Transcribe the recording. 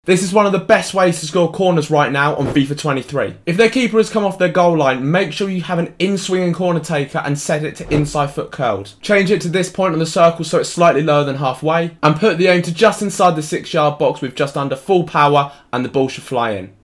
This is one of the best ways to score corners right now on FIFA 23. If their keeper has come off their goal line, make sure you have an in-swinging corner taker and set it to inside foot curled. Change it to this point on the circle so it's slightly lower than halfway, and put the aim to just inside the 6-yard box with just under full power, and the ball should fly in.